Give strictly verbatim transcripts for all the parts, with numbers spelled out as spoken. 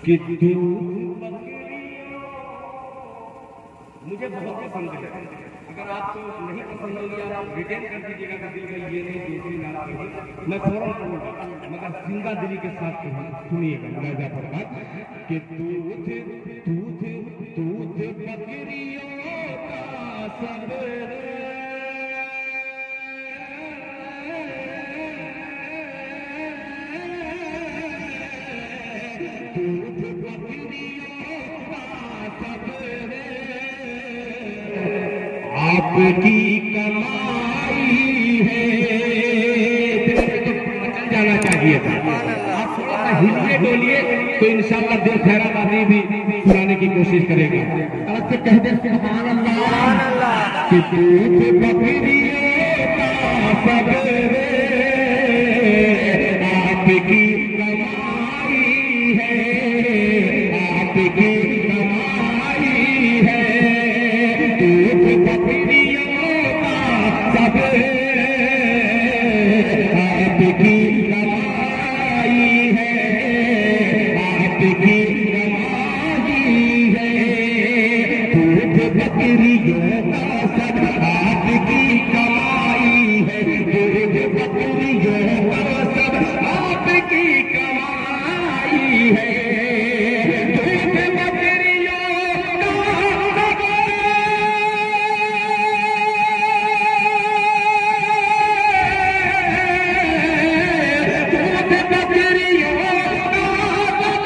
कि तू मुझे बहुत पसंद है। अगर आपको नहीं पसंद होगी आप रिटेन कर दीजिएगा कि दिल में ये नहीं दूसरी नाम की, मैं फौरन कहूँगा, मगर जिंदा दिली के साथ सुनिएगा मुलाजा फरमात कि दूध दूध दूध बकरियों का सब आपकी कमाई है। मचल जाना चाहिए था। आप थोड़ा सा हिलने डोलिए तो इंशाअल्लाह दिल खैराबादी भी सुनाने की कोशिश करेगा। अलग से कह दे सुभान अल्लाह कि दूध बकरियों का सबरे आपकी कमाई है, आपकी कमाई है। दूध बकरियों का सबरे आपकी कमाई है, आपकी कमाई है। दूध बकरियों का सब आपकी कमाई है। दूध बकरियों का सब आपकी कमाई है। दूध बकरियों का सब दूध बकरियों का सब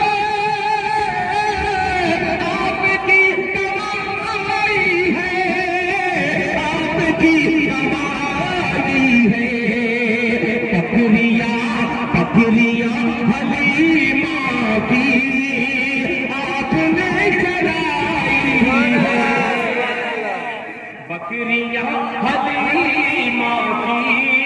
आपकी कमाई है, आपकी कमाई है। बकरियां बकरियां हलीमा की आपने चराई है। बकरियां हलीमा की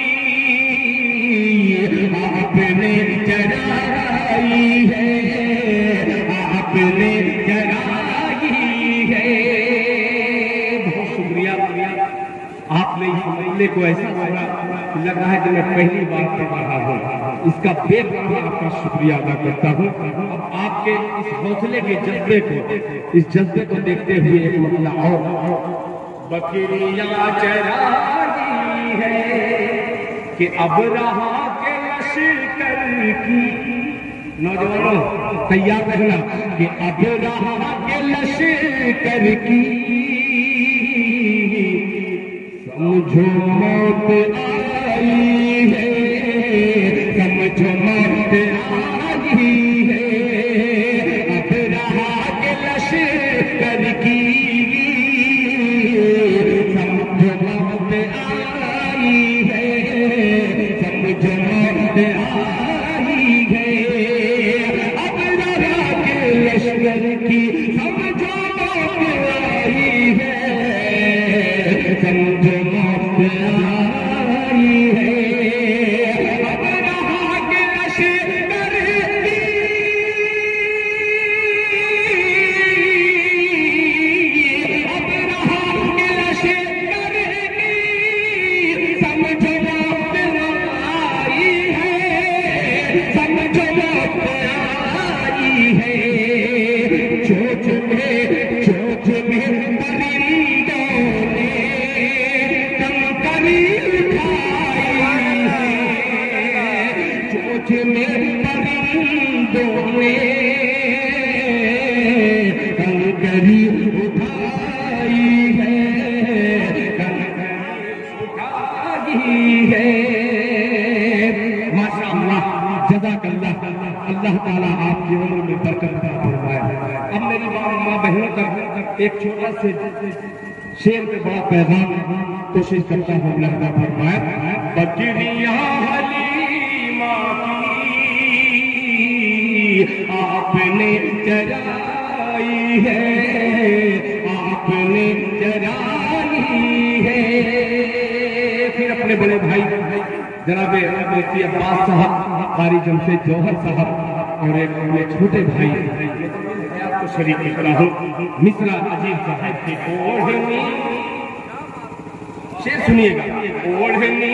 आपने चराई है, आपने चराई है। बहुत शुक्रिया, आपने इस मामले को ऐसा बोला कि लग रहा है कि मैं पहली बार पढ़ रहा हूँ। इसका बेपनाह आपका शुक्रिया अदा करता हूँ। अब आपके इस हौसले के जज्बे को, इस जज्बे को देखते हुए एक मसला और, बकरियां चराई है कि अब रहा के लश्कर की। नौजवानों तैयार रहना कि अब रहा के लश्कर की। समझो मौत आई है, समझो मौत आई है। अब रहा के लश्कर की। समझो मौत आई है, समझो मौत आई है। अब रहा के लश्कर की। समझो मौत आई है, समझो मौत आई है। अब रहा के लश्कर की। अब रहा के लश्कर की। समझो मौत आई है, समझो मौत आई है। चोच में चोच में परिंदों ने कंकरी उठाई है। चोच में परिंदों ने कंकरी उठाई है, कंकरी उठाई है। माशाअल्लाह, जज़ाकल्लाह। अल्लाह ताला आपकी उम्र में बरकत अता फरमाए। अब मेरी माँ बहनों तक एक छोटा से शेर पे बड़ा पैगाम कोशिश करता हूँ। अल्लाह ताला फरमाए बकरियां हलीमा की आपने चराई है, आपने चराई है। फिर अपने बड़े भाई जनाबे मुफ्ती अब्बास साहब, कारी जमशेद जौहर साहब और एक अपने छोटे भाई को शरीक करता हूँ। मिसरा अजीब साहब की ओढ़नी, शेर सुनिएगा। ओढ़नी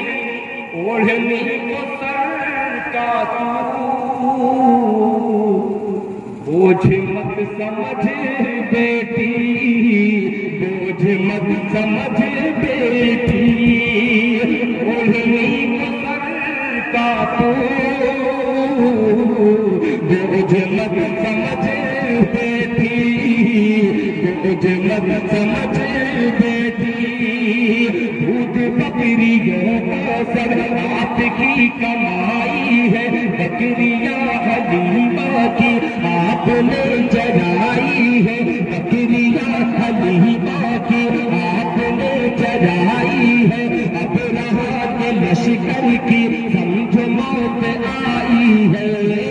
ओढ़नी को सर का तू बोझ मत समझ बेटी, बोझ मत समझ बेटी, ओढ़नी को सर का तू बोझ मत समझ बेटी, बोझ मत समझ बेटी। दूध बकरियों का सब आपकी कमाई है, बकरियां हलीमा की आपने चराई है, बकरियां हलीमा की आपने चराई है। अब रहा के लश्कर की समझ मौत आई है,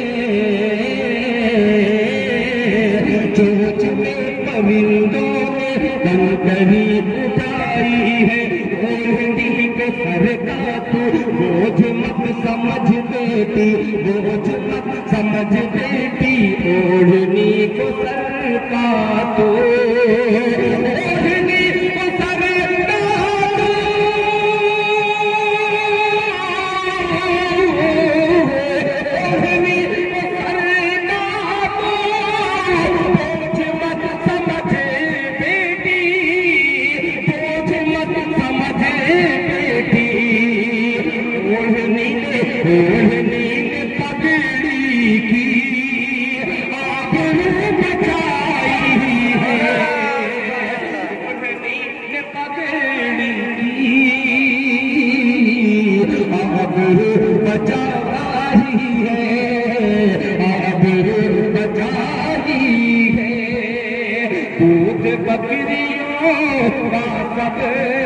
चोच में परिंदों ने कंकरी उठाई है, ओढ़नी को सर का तू बोझ मत समझ बेटी, बोझ मत समझ बेटी, ओढ़नी को सर का तू, ओढ़नी को सर का तू, ओढ़नी को सर का तू, बोझ मत समझ बेटी, बोझ मत समझ बेटी। ओढ़नी ने ओढ़नी ने पगड़ी की आबरू बचाई है, ओढ़नी ने पगड़ी की आबरू बचाई है, आबरू बचाई है। दूध बकरियों का सब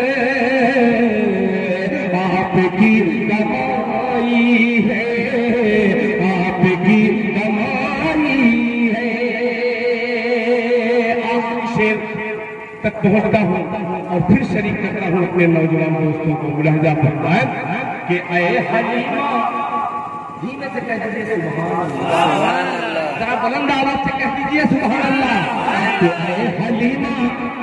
आपकी कमाई है, आपकी कमाई है। आखिरी शेर तक पहुंचता हूं और फिर शरीक करता हूं अपने नौजवान दोस्तों को। मुलाहिजा फरमाए कि ऐ हलीमा, धीमे से कह दीजिए सुभान अल्लाह, जरा बुलंद आवाज से कह दीजिए सुभान अल्लाह, कि ऐ हलीमा।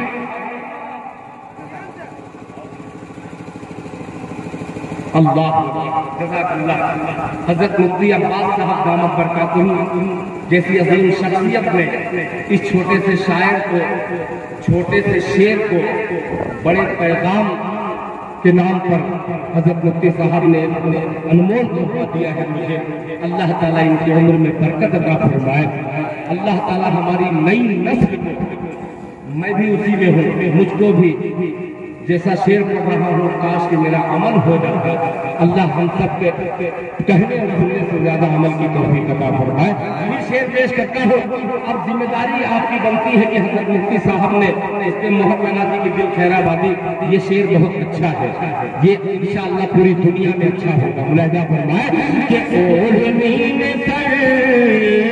अल्लाह जज़ाकल्लाह। हज़रत मुफ्ती अब्बास साहब दामत बरकातुहू जैसी अजीम शख्सियत ने इस छोटे से शायर को, छोटे से शेर को बड़े पैगाम के नाम पर हज़रत मुफ्ती साहब ने अपने अनमोल तोहफा दिया है मुझे। अल्लाह ताला इनकी उम्र में बरकत अता फरमाए। अल्लाह ताला हमारी नई नस्ल को, मैं भी उसी में हूँ, मुझको भी जैसा शेर पढ़ रहा हूँ काश कि मेरा अमल हो जाता। अल्लाह हम सब पे कहने और सुनने से ज्यादा अमल की तौफीक अता फरमाए। फिर शेर पेश करता हूँ। अब जिम्मेदारी आपकी बनती है कि हज़रत मुफ्ती साहब ने इसके मोहर लगा दी कि दिल खैराबादी, ये शेर बहुत अच्छा है, ये इंशाअल्लाह पूरी दुनिया में अच्छा होगा। मुलाहिजा फरमाए कि ओढ़नी में सर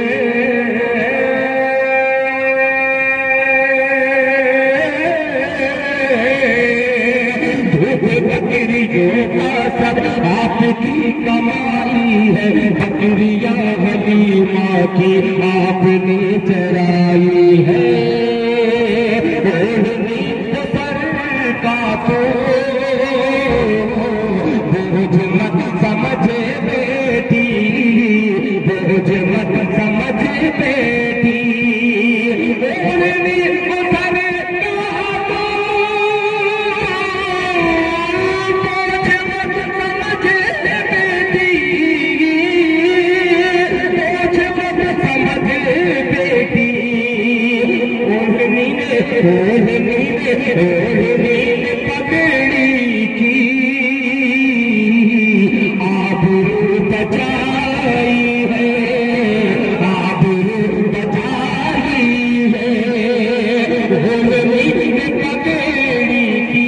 बकरियों का सब आपकी कमाई है, बकरियां हलीमा की आपने चराई है। ओढ़नी को सर का तो बोझ मत समझ बेटी, बोझ मत समझ बेटी, ओढ़नी को सर ओढ़नी ने ओढ़नी ने पगड़ी की आबरू बचाई है, आबरू बचाई है। ओढ़नी ने पगड़ी की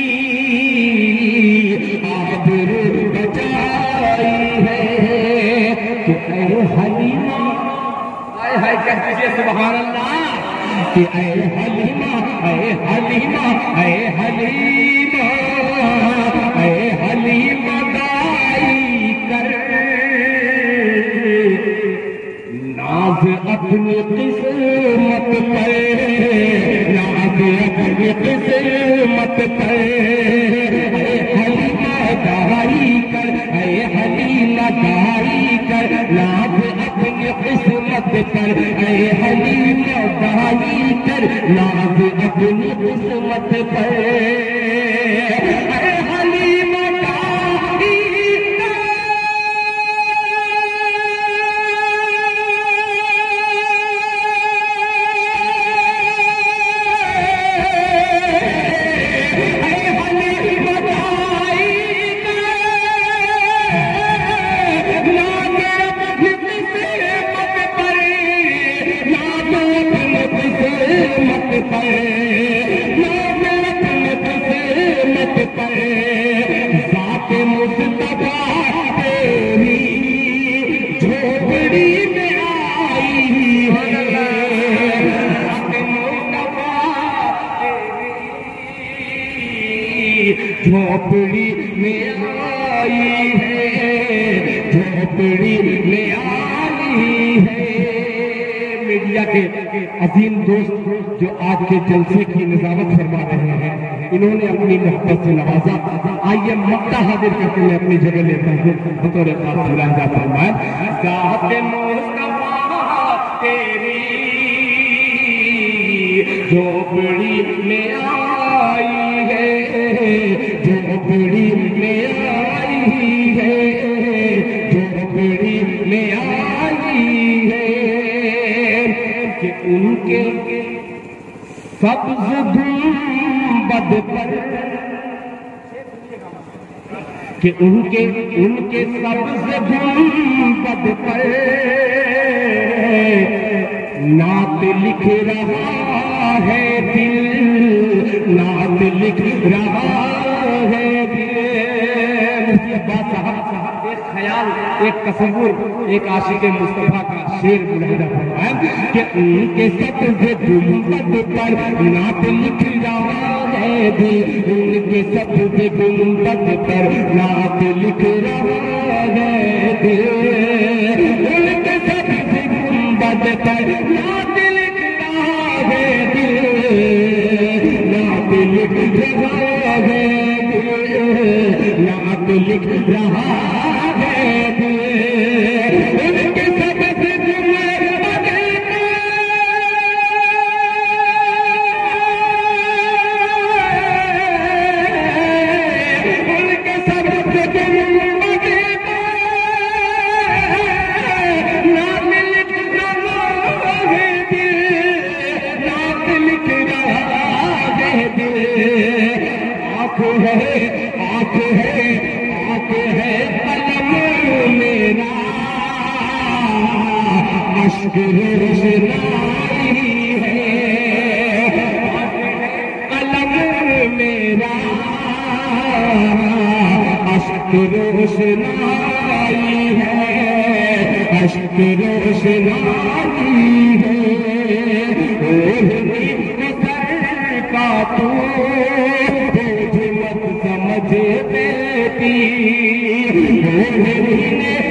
आबरू बचाई है। तो ऐ हलीमा, हाय हाय कह दीजिए सुभान अल्लाह, कि ऐ हलीमा, ऐ हलीमा, ऐ हलीमा, ऐ हलीमा गाई कर नाज अपनी किस्मत पर, नाज अपनी किस्मत पर। ऐ हलीमा गाई कर, ऐ हलीमा गाई कर नाज अपनी किस्मत पर। ऐ नाज अपनी किस्मत पर। हलीमा काई झोपड़ी में आई है, झोपड़ी में आई है। मीडिया के अजीम दोस्त जो आज के जलसे की निजामत फरमा रहे हैं, इन्होंने अपनी मोहब्बत से नवाजा। आइए मक्ता हाजिर करके मैं अपनी जगह लेता हूँ बतौर खास मुलाजा फरमाए। चाहते मुस्तफा तेरी झोपड़ी में आई है, झोपड़ी में आई है, झोपड़ी में आई है। कि उनके सब्ज गुंबद पर, कि उनके उनके सब्ज गुंबद पर नात लिख रहा है दिल, नात लिख रहा है दिल। बात साहब एक ख्याल, एक तस्वुर, एक आशिक मुस्तफा का शेर मुलाहिदा फरमाया कि उनके सब्ज गुंबद पर नात लिख रहा है दिल, उनके सब्ज गुंबद पर नात लिख रहा है दिल, उनके सब्ज गुंबद पर नात लिख रहा है दिल, नात लिख रहा है दिल, नात लिख रहा है दिल। उनके सब्ज गुंबद उनके सब्ज गुंबद नात लिख रहा है दिल, नात लिख रहा है दिल। आँख है, आँख है, आँख है कलम मेरा, अश्क रोशनाई है, कलम मेरा अश्क रोशनाई है, अश्क रोशनाई है। ओढ़नी सर का तू बोझ मत समझ बेटी, ओढ़नी